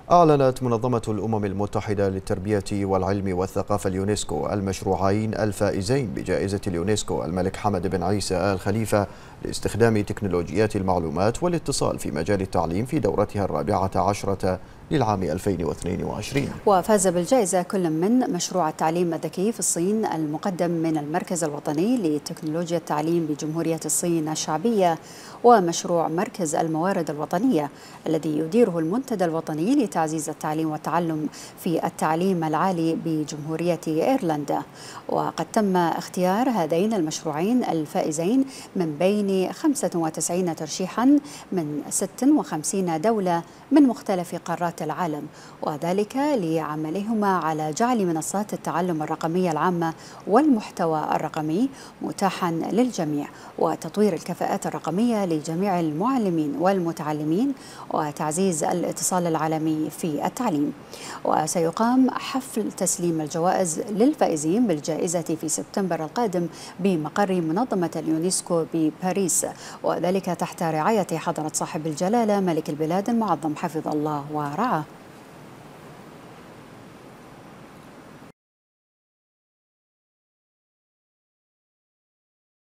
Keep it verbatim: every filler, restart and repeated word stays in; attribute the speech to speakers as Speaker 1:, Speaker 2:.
Speaker 1: أعلنت منظمة الأمم المتحدة للتربية والعلم والثقافة اليونسكو المشروعين الفائزين بجائزة اليونسكو الملك حمد بن عيسى آل خليفة لاستخدام تكنولوجيات المعلومات والاتصال في مجال التعليم في دورتها الرابعة عشرة للعام ألفين واثنين وعشرين.
Speaker 2: وفاز بالجائزة كل من مشروع التعليم الذكي في الصين المقدم من المركز الوطني لتكنولوجيا التعليم بجمهورية الصين الشعبية، ومشروع مركز الموارد الوطنية الذي يديره المنتدى الوطني لتعزيز التعليم والتعلم في التعليم العالي بجمهورية إيرلندا. وقد تم اختيار هذين المشروعين الفائزين من بين خمسة وتسعين ترشيحا من ستة وخمسين دولة من مختلف قارات العالم، وذلك لعملهما على جعل منصات التعلم الرقمية العامة والمحتوى الرقمي متاحا للجميع، وتطوير الكفاءات الرقمية لجميع المعلمين والمتعلمين، وتعزيز الاتصال العالمي في التعليم. وسيقام حفل تسليم الجوائز للفائزين بالجائزة في سبتمبر القادم بمقر منظمة اليونسكو بباريس، وذلك تحت رعاية حضرة صاحب الجلالة ملك البلاد المعظم حفظ الله ورعاه.